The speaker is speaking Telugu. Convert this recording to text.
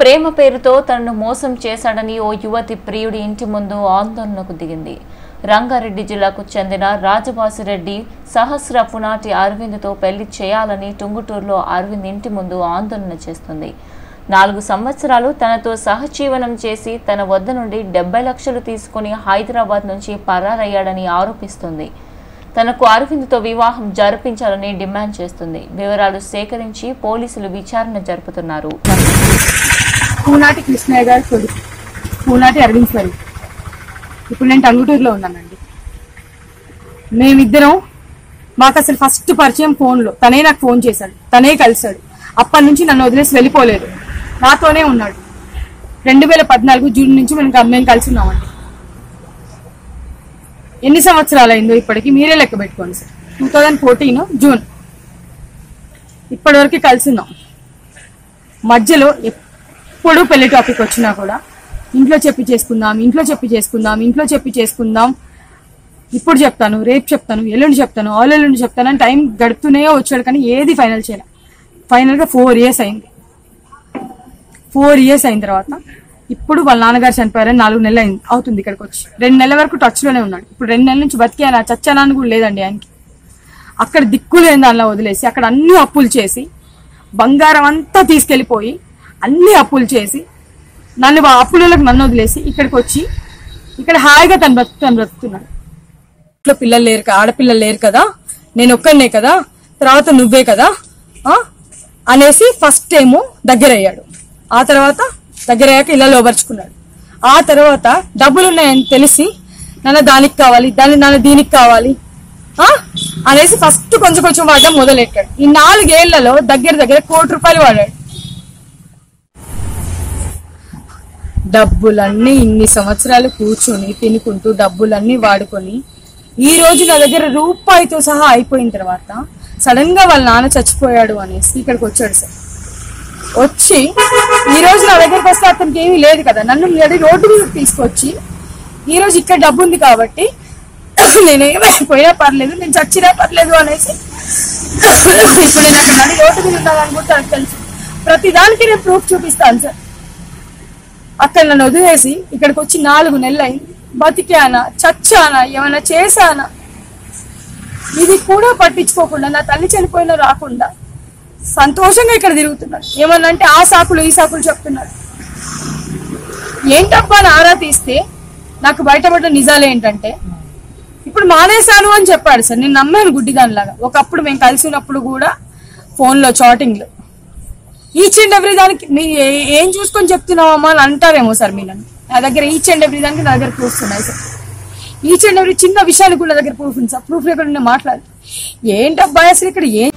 ప్రేమ పేరుతో తనను మోసం చేశాడని ఓ యువతి ప్రియుడి ఇంటి ముందు ఆందోళనకు దిగింది. రంగారెడ్డి జిల్లాకు చెందిన రాజవాసిరెడ్డి సహస్ర పునాటి అరవింద్తో పెళ్లి చేయాలని టుంగుటూరులో అరవింద్ ఇంటి ముందు ఆందోళన చేస్తుంది. 4 సంవత్సరాలు తనతో సహజీవనం చేసి తన వద్ద నుండి 70 లక్షలు తీసుకుని హైదరాబాద్ నుంచి పరారయ్యాడని ఆరోపిస్తుంది. తనకు అరవింద్తో వివాహం జరిపించాలని డిమాండ్ చేస్తుంది. వివరాలు సేకరించి పోలీసులు విచారణ జరుపుతున్నారు. పూనాటి కృష్ణయ్య గారి కొడుకు పూనాటి అరవింద్ సార్. ఇప్పుడు నేను టంగుటూరులో ఉన్నానండి. మేమిద్దరం మాకు అసలు ఫస్ట్ పరిచయం ఫోన్లో. తనే నాకు ఫోన్ చేశాడు, తనే కలిశాడు. అప్పటి నుంచి నన్ను వదిలేసి వెళ్ళిపోలేదు, నాతోనే ఉన్నాడు. 2014 జూన్ నుంచి మేము కలిసి ఉన్నామండి. ఎన్ని సంవత్సరాలు అయిందో ఇప్పటికి మీరే లెక్క పెట్టుకోండి సార్. 2014 జూన్ ఇప్పటి వరకు కలిసి ఉన్నాం. మధ్యలో ఎప్పుడు పెళ్లి టాపిక్ వచ్చినా కూడా ఇంట్లో చెప్పి చేసుకుందాం, ఇంట్లో చెప్పి చేసుకుందాం, ఇంట్లో చెప్పి చేసుకుందాం, ఇప్పుడు చెప్తాను, రేపు చెప్తాను, ఎల్లుండి చెప్తాను, ఎల్లుండి చెప్తాను అని టైం గడుపుతూనే వచ్చాడు. కానీ ఏది ఫైనల్ చేయలే. ఫైనల్గా 4 years అయింది. 4 years అయిన తర్వాత ఇప్పుడు వాళ్ళ నాన్నగారు చనిపోయారని 4 నెలలు అవుతుంది. ఇక్కడికి వచ్చి 2 నెలల వరకు టచ్ లోనే ఉన్నాడు. ఇప్పుడు 2 నెలల నుంచి బతికానా చచ్చానా అని కూడా లేదండి ఆయనకి. అక్కడ దిక్కులేని దానిలో వదిలేసి అక్కడ అన్ని అప్పులు చేసి బంగారం అంతా తీసుకెళ్లిపోయి అన్ని అప్పులు చేసి అప్పులకు నన్ను వదిలేసి ఇక్కడికి వచ్చి ఇక్కడ హాయిగా తను బ్రతుకుతున్నాడు. ఇంట్లో పిల్లలు లేరు, ఆడపిల్లలు లేరు కదా, నేను ఒక్కనే కదా, తర్వాత నువ్వే కదా అనేసి ఫస్ట్ ఏమో దగ్గర అయ్యాడు. ఆ తర్వాత దగ్గర అయ్యాక ఇలా లోపరుచుకున్నాడు. ఆ తర్వాత డబ్బులు ఉన్నాయని తెలిసి నన్ను దానికి కావాలి, నన్ను దీనికి కావాలి అనేసి ఫస్ట్ కొంచెం కొంచెం వాడడం మొదలెట్టాడు. ఈ 4 ఏళ్లలో దగ్గర 1 కోటి రూపాయలు వాడాడు. డబ్బులన్నీ ఇన్ని సంవత్సరాలు కూర్చొని తినుకుంటూ డబ్బులన్నీ వాడుకొని ఈ రోజు నా దగ్గర రూపాయితో సహా అయిపోయిన తర్వాత సడన్ గా వాళ్ళ నాన్న చచ్చిపోయాడు అనేసి ఇక్కడికి వచ్చాడు సార్. వచ్చి ఈ రోజు నా దగ్గరికి వస్తే అతనికి ఏమీ లేదు కదా, నన్ను రోడ్డు మీద తీసుకొచ్చి ఈ రోజు ఇక్కడ డబ్బు ఉంది కాబట్టి నేను ఏమైపోయినా పర్లేదు, నేను చచ్చినా పర్లేదు అనేసి ఇప్పుడు నేను అక్కడ రోడ్డు మీద ఉన్నాను కూడా తనకు తెలుసు. ప్రతిదానికి నేను ప్రూఫ్ చూపిస్తాను సార్. అక్కడ నన్ను వదిలేసి ఇక్కడికి వచ్చి 4 నెలలు అయింది. బతికానా, చచ్చానా, ఏమైనా చేశానా ఇది కూడా పట్టించుకోకుండా నా తల్లి చనిపోయినా రాకుండా సంతోషంగా ఇక్కడ తిరుగుతున్నాడు. ఏమన్నా అంటే ఆ సాకులు ఈ సాకులు చెప్తున్నాడు. ఏంటబ్బా అని ఆరా తీస్తే నాకు బయటపడ్డ నిజాలు ఏంటంటే ఇప్పుడు మానేశాను అని చెప్పాడు సార్. నేను నమ్మాను గుడ్డిదానిలాగా. ఒకప్పుడు మేము కలిసి ఉన్నప్పుడు కూడా ఫోన్లో చాటింగ్లు ఈచ్ అండ్ ఎవ్రీ దానికి నీ ఏం చూసుకొని చెప్తున్నావమ్మా అని అంటారేమో సార్. మీ నన్ను నా దగ్గర ఈచ్ అండ్ ఎవ్రీ దానికి నా దగ్గర ప్రూఫ్స్ ఉన్నాయి సార్. ఈచ్ అండ్ ఎవ్రీ చిన్న విషయానికి కూడా నా దగ్గర ప్రూఫ్ ఉంది సార్. ప్రూఫ్ లేకుండా నేను మాట్లాడు ఏంటబ్బాయి అసలు ఇక్కడ ఏం